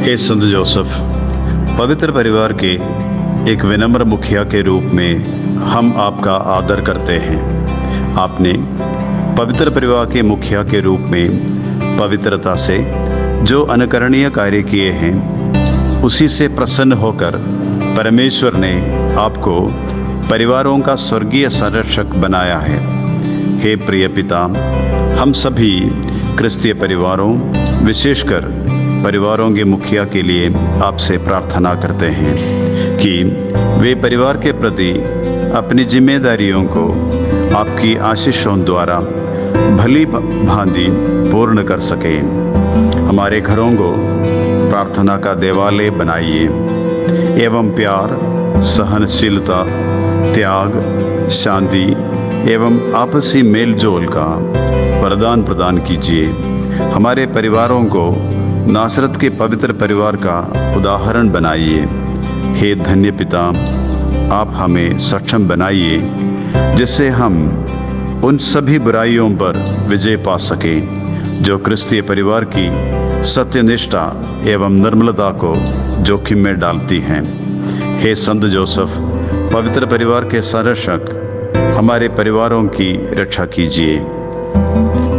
हे संत Joseph, पवित्र परिवार के एक विनम्र मुखिया के रूप में हम आपका आदर करते हैं। आपने पवित्र परिवार के मुखिया के रूप में पवित्रता से जो अनुकरणीय कार्य किए हैं, उसी से प्रसन्न होकर परमेश्वर ने आपको परिवारों का स्वर्गीय संरक्षक बनाया है। हे प्रिय पिता, हम सभी क्रिस्तीय परिवारों, विशेषकर परिवारों के मुखिया के लिए आपसे प्रार्थना करते हैं कि वे परिवार के प्रति अपनी जिम्मेदारियों को आपकी आशीषों द्वारा भली भांति पूर्ण कर सकें। हमारे घरों को प्रार्थना का देवालय बनाइए एवं प्यार, सहनशीलता, त्याग, शांति एवं आपसी मेलजोल का वरदान प्रदान कीजिए। हमारे परिवारों को नासरत के पवित्र परिवार का उदाहरण बनाइए। हे धन्य पिता, आप हमें सक्षम बनाइए जिससे हम उन सभी बुराइयों पर विजय पा सकें जो क्रिस्तीय परिवार की सत्यनिष्ठा एवं निर्मलता को जोखिम में डालती हैं। हे संत जोसेफ, पवित्र परिवार के संरक्षक, हमारे परिवारों की रक्षा कीजिए।